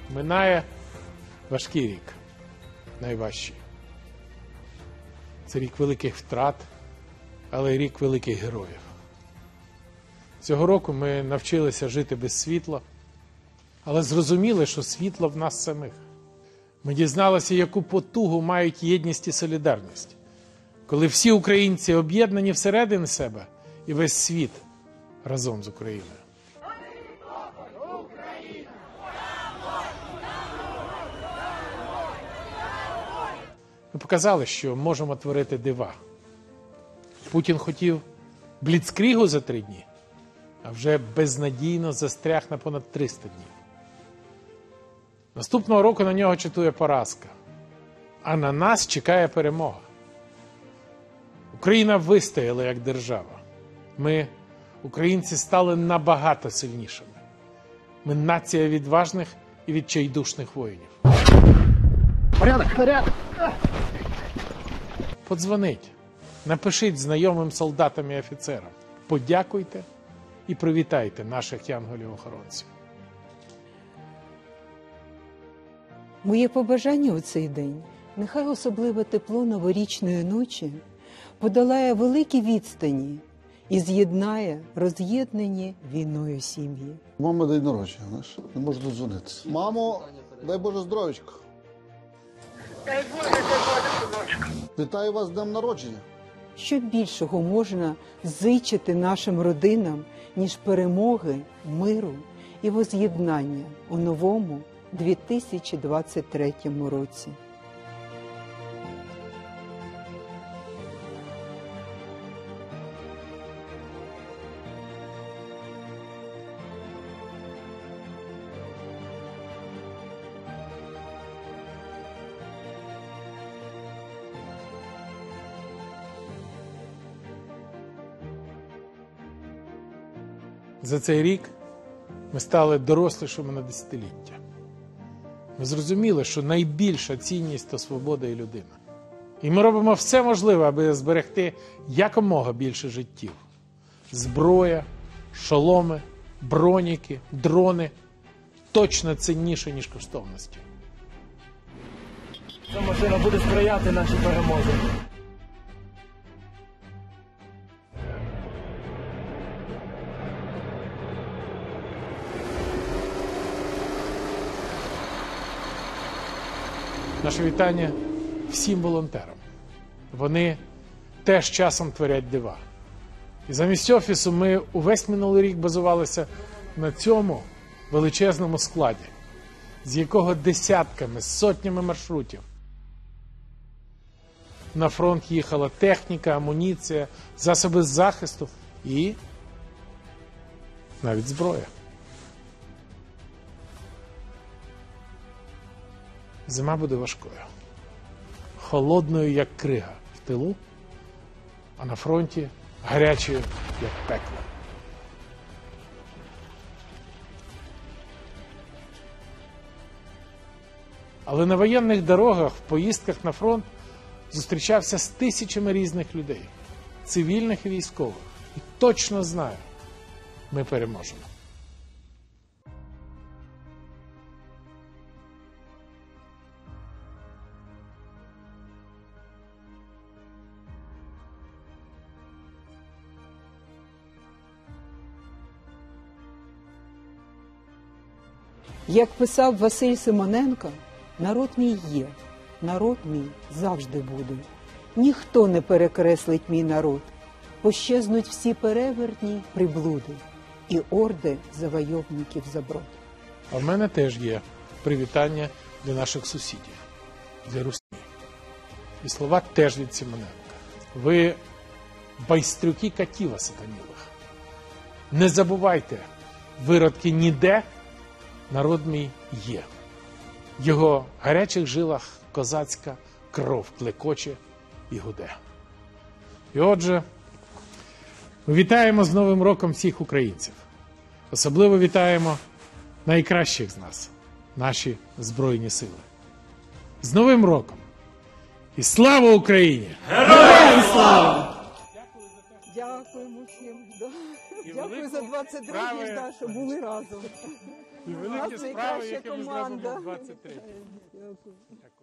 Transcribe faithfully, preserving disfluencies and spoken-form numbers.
Минає важкий рік, найважчий. Це рік великих втрат, але й рік великих героїв. Цього року ми навчилися жити без світла, але зрозуміли, що світло в нас самих. Ми дізналися, яку потугу мають єдність і солідарність, коли всі українці об'єднані всередині себе і весь світ разом з Україною. Ми показали, що можемо творити дива. Путін хотів бліцкрігу за три дні, а вже безнадійно застряг на понад триста днів. Наступного року на нього чатує поразка, а на нас чекає перемога. Україна вистояла як держава. Ми, українці, стали набагато сильнішими. Ми нація відважних і відчайдушних воїнів. Порядок, порядок! Подзвоніть, напишіть знайомим солдатам і офіцерам. Подякуйте і привітайте наших янголів-охоронців. Моє побажання у цей день – нехай особливе тепло новорічної ночі подолає великі відстані і з'єднає роз'єднані війною сім'ї. Мама день народження, знаєш, не можу додзвонитися. Мамо, дай Боже здоров'ячко. Дай Боже, дай Боже, синочку. Вітаю вас з днем народження. Що більшого можна зичити нашим родинам, ніж перемоги, миру і воз'єднання у новому дві тисячі двадцять третьому році. За цей рік ми стали дорослішими на десятиліття. Ми зрозуміли, що найбільша цінність – то свобода і людина. І ми робимо все можливе, аби зберегти якомога більше життів. Зброя, шоломи, броніки, дрони – точно цінніше, ніж коштовності. Ця машина буде сприяти нашій перемозі. Наше вітання всім волонтерам. Вони теж часом творять дива. І замість офісу ми увесь минулий рік базувалися на цьому величезному складі, з якого десятками, сотнями маршрутів на фронт їхала техніка, амуніція, засоби захисту і навіть зброя. Зима буде важкою, холодною, як крига в тилу, а на фронті гарячою, як пекло. Але на воєнних дорогах, в поїздках на фронт зустрічався з тисячами різних людей, цивільних і військових. І точно знаю, ми переможемо. Як писав Василь Симоненко, народ мій є, народ мій завжди буде. Ніхто не перекреслить мій народ. Пощезнуть всі перевертні приблуди і орди завойовників заброд. А в мене теж є привітання для наших сусідів, для Русні. І слова теж від Симоненка. Ви байстрюки катіва сатанілих. Не забувайте, виродки ніде, народ мій є. В його гарячих жилах козацька кров клекоче і гуде. І отже, ми вітаємо з Новим роком всіх українців. Особливо вітаємо найкращих з нас, наші Збройні Сили. З Новим роком! І слава Україні! Героям слава! Дякуємо всім. Дякую за двадцять другий, що були разом. І У великі нас справи, найкраща які ми команда. зробимо в двадцять третьому. Дякую. Дякую.